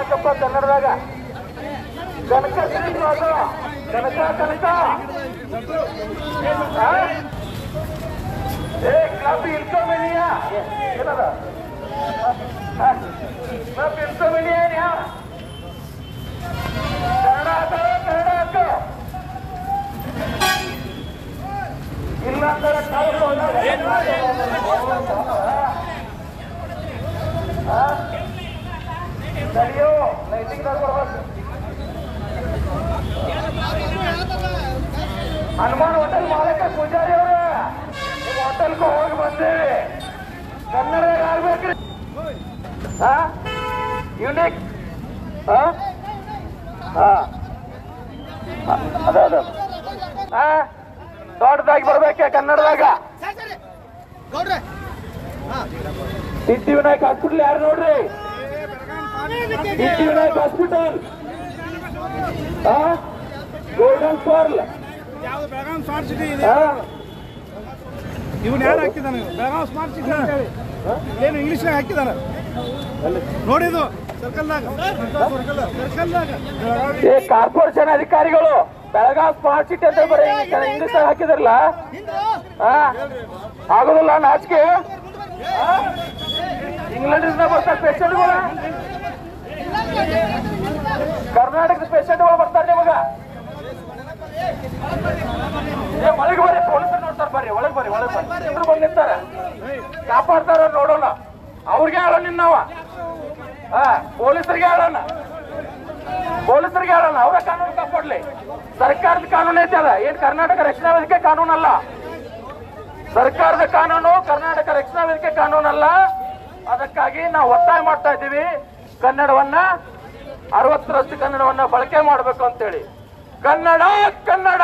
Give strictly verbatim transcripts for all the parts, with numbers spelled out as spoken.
ಹಾಕಪ್ಪ ಕನ್ನಡದಾಗ ಕನಕ ಅದು ಕನಕ ಕನಕ ಏ ಕ್ಲಬ್ ಇಲ್ಸೋಮಿನಿಯಾ ಏನದ ಕ್ಲಬ್ ಇಲ್ಸೋಮಿನಿಯಾ ಏನ್ಯಾ ಕನ್ನಡ ಹಾಕೋ ಕನ್ನಡ ಹಾಕೋ ಇಲ್ಲ ಅಂದ್ರೆ ಸರಿಯೋ ಲೈಟಿಂಗ್ ಬರ್ಬೇಕು ಹನುಮಾನ್ ಹೋಟೆಲ್ ಮಾಲಕ ಪೂಜಾರಿ ಅವ್ರ ಹೋಟೆಲ್ಗೆ ಹೋಗಿ ಬಂದೇವಿ ಕನ್ನಡದಾಗ ಆಗ್ಬೇಕ್ರಿ ಹಾ ಯೂನಿಕ್ ಹಾ ಹಾ ಅದ ಅದ ಹಾ ದೊಡ್ಡದಾಗಿ ಬರ್ಬೇಕೆ ಕನ್ನಡದಾಗ ಸಿದ್ಧಿ ವಿನಾಯಕ್ ಹಾಸ್ಪಿಟಲ್ ಯಾರು ನೋಡ್ರಿ Siddhi Vinayak hospital golden pearl Belgaum smart city ಇದೆ ಇವನ್ ಯಾರು ಹಾಕಿದಾನೆ ಬೆಳಗಾಂ ಸ್ಮಾರ್ಟ್ ಸಿಟಿ ಅಂತ ಹೇಳಿ ಏನು ಇಂಗ್ಲಿಷ್ನಾಗ ಹಾಕಿದಾನೆ ನೋಡಿದು ಸರ್ಕಲ್ದಾಗ ಸರ್ಕಲ್ದಾಗ ಈ ಕಾರ್ಪೊರೇಷನ್ ಅಧಿಕಾರಿಗಳು ಬೆಳಗಾಂ ಸ್ಮಾರ್ಟ್ ಸಿಟಿ ಅಂತ ಬರೀ ಇಂಗ್ಲಿಷ್ ಹಾಕಿದ್ರಲ್ಲ ಆಗೋದಿಲ್ಲ ನಾಚಿಕೆ ಇಂಗ್ಲೆಂಡ್ ಬರ್ತಾರೆ ಪೇಷಂಟ್ಗಳು ಕರ್ನಾಟಕದ ಪೇಷಂಟ್ಗಳು ಬರ್ತಾರೆ ನಿಮಗ ಒಳಗೆ ಬರ್ರಿ ಪೊಲೀಸರು ನೋಡ್ತಾರೆ ಬರ್ರಿ ಒಳಗೆ ಬರ್ರಿ ಒಳಗೆ ಬರ್ರಿ ಬಂದು ನಿಂತಾರ ಕಾಪಾಡ್ತಾರ ನೋಡೋಣ ಅವ್ರಿಗೆ ಹೇಳೋಣ ನಿನ್ನವ ಹಾ ಪೊಲೀಸರಿಗೆ ಹೇಳೋಣ ಪೊಲೀಸರಿಗೆ ಹೇಳೋಣ ಅವರ ಕಾನೂನು ಕಾಪಾಡ್ಲಿ ಸರ್ಕಾರದ ಕಾನೂನು ಐತೆ ಅದ ಏನ್ ಕರ್ನಾಟಕ ರಕ್ಷಣಾ ವೇದಿಕೆ ಕಾನೂನಲ್ಲ ಸರ್ಕಾರದ ಕಾನೂನು ಕರ್ನಾಟಕ ರಕ್ಷಣಾ ವೇದಿಕೆ ಕಾನೂನಲ್ಲ ಅದಕ್ಕಾಗಿ ನಾವು ಒತ್ತಾಯ ಮಾಡ್ತಾ ಇದ್ದೀವಿ ಕನ್ನಡವನ್ನ ಅರವತ್ತರಷ್ಟು ಕನ್ನಡವನ್ನ ಬಳಕೆ ಮಾಡಬೇಕು ಅಂತೇಳಿ ಕನ್ನಡ ಕನ್ನಡ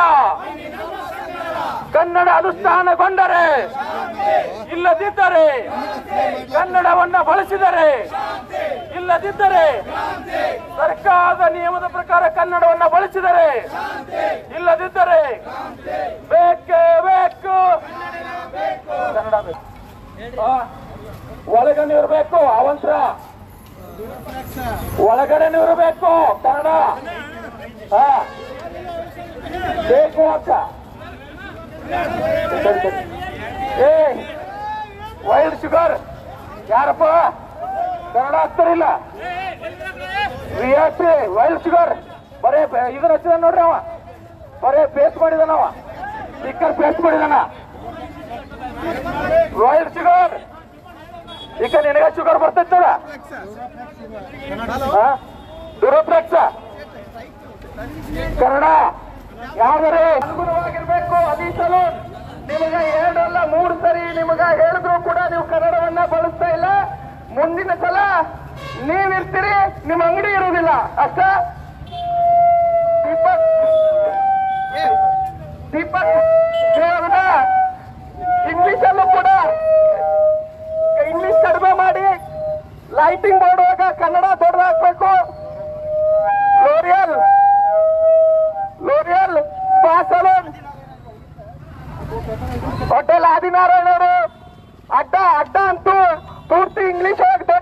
ಕನ್ನಡ ಅನುಷ್ಠಾನಗೊಂಡರೆ ಇಲ್ಲದಿದ್ದರೆ ಕನ್ನಡವನ್ನ ಬಳಸಿದರೆ ಇಲ್ಲದಿದ್ದರೆ ಸರ್ಕಾರದ ನಿಯಮದ ಪ್ರಕಾರ ಕನ್ನಡವನ್ನ ಬಳಸಿದರೆ ಇಲ್ಲದಿದ್ದರೆ ಬೇಕೇ ಬೇಕು ಕನ್ನಡ ಬೇಕು ಒಳಗಡೆ ಇರಬೇಕು ಅವಂತರ ಒಳಗಡೆ ಇರಬೇಕು ಕನ್ನಡ ಹಾ ಬೇಕು ಅಂತ ಏ ವೈಲ್ಡ್ ಶುಗರ್ ಯಾರಪ್ಪ ಕನ್ನಡ ಹಾಕ್ತಾರಿಲ್ಲ V S P wild sugar ಬರೇ ಇದನ್ನ ಹಚ್ಚಿದ ನೋಡ್ರಿ ಅವ ಬರೇ ಪೇಸ್ಟ್ ಮಾಡಿದಾನವ ಸ್ಟಿಕ್ಕರ್ ಪೇಸ್ಟ್ ಮಾಡಿದಾನ ವೈಲ್ಡ್ ಶುಗರ್ ಈಗ ನಿನಗ ಶುಗರ್ ಬರ್ತೈತಲ್ಲ ದುರಪ್ರಕ್ಷ ಕನ್ನಡ ಯಾವ್ದಾರೆ ಅನುಗುಣವಾಗಿರ್ಬೇಕು ಅದೇ ಸಲೂನ್ ನಿಮಗ ಎರಡಲ್ಲ ಮೂರು ಸರಿ ನಿಮಗ ಹೇಳಿದ್ರು ಕೂಡ ನೀವು ಕನ್ನಡವನ್ನ ಬಳಸ್ತಾ ಇಲ್ಲ ಮುಂದಿನ ಸಲ ನೀವಿರ್ತೀರಿ ನಿಮ್ಮ ಅಂಗಡಿ ಇರುವುದಿಲ್ಲ ಅಷ್ಟ ದೀಪಕ್ ದೀಪಕ್ ಇಂಗ್ಲಿಷ್ ಅಲ್ಲೂ ಕೂಡ ಇಂಗ್ಲಿಷ್ ಕಡಿಮೆ ಮಾಡಿ ಲೈಟಿಂಗ್ ಮಾಡುವಾಗ ಕನ್ನಡ ದೊಡ್ಡದಾಗಬೇಕು L'Oreal L'Oreal spa salon hotel Adinarayana ಅವರು ಅಡ್ಡ ಅಡ್ಡ ಅಂತೂ ಪೂರ್ತಿ ಇಂಗ್ಲಿಷ್ ಒಳಗೆ